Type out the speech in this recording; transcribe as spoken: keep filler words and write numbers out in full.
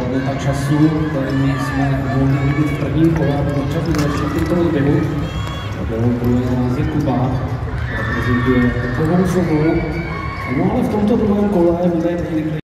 limita času, který jsme volili vidět v prvním kole, a to čas vyřešit to odběhu. Odběhu druhý nás je Kuba, reprezentuje Kohousovou. No ale v tomto druhém kole bude